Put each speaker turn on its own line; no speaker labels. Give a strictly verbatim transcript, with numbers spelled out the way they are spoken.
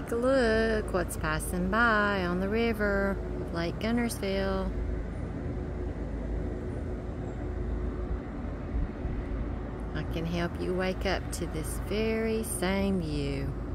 take a look what's passing by on the river of Lake Guntersville. I can help you wake up to this very same view.